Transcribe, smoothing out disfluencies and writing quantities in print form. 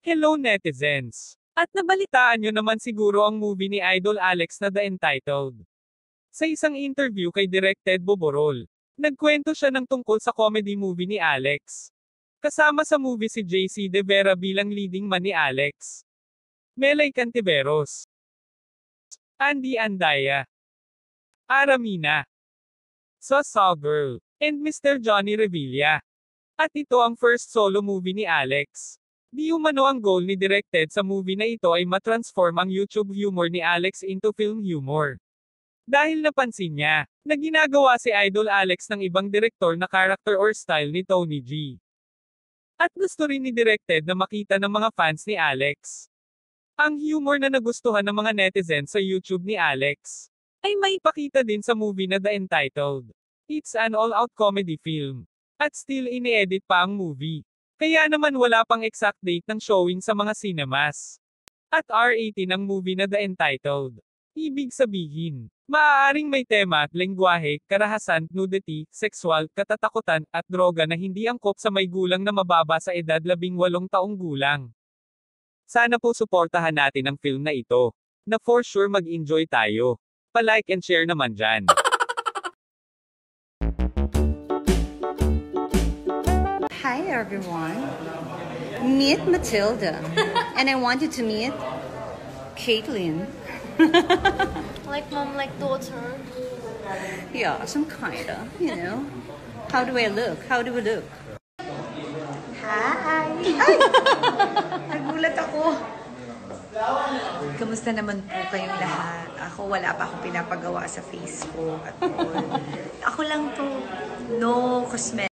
Hello netizens! At nabalitaan nyo naman siguro ang movie ni Idol Alex na The Entitled. Sa isang interview kay Direk Ted Boborol, nagkwento siya ng tungkol sa comedy movie ni Alex. Kasama sa movie si JC De Vera bilang leading man ni Alex, Melay Cantiveros, Andy Andaya, Aramina, Saw Girl, and Mr. Johnny Revilla. At ito ang first solo movie ni Alex. Di umano ang goal ni Direk Ted sa movie na ito ay matransform ang YouTube humor ni Alex into film humor. Dahil napansin niya, na ginagawa si Idol Alex ng ibang direktor na character or style ni Tony G. At gusto rin ni Direk Ted na makita ng mga fans ni Alex. Ang humor na nagustuhan ng mga netizens sa YouTube ni Alex, ay maipakita din sa movie na The Entitled. It's an all-out comedy film. At still ini-edit pa ang movie. Kaya naman wala pang exact date ng showing sa mga cinemas. At R18 ang movie na The Entitled. Ibig sabihin, maaaring may tema at lengguwahe, karahasan, nudity, sexual, katatakutan, at droga na hindi angkop sa may gulang na mababa sa edad 18 taong gulang. Sana po suportahan natin ang film na ito, na for sure mag-enjoy tayo. Pa-like and share naman dyan. Hi everyone, meet Matilda, and I wanted to meet Caitlin. Like mom, like daughter. Yeah, some kinda, you know. How do I look? How do we look? Hi! Ay! Nagulat ako. Kamusta naman po kayong lahat? Ako wala pa akong pinapagawa sa Facebook at all. Ako lang to, no cosmetics.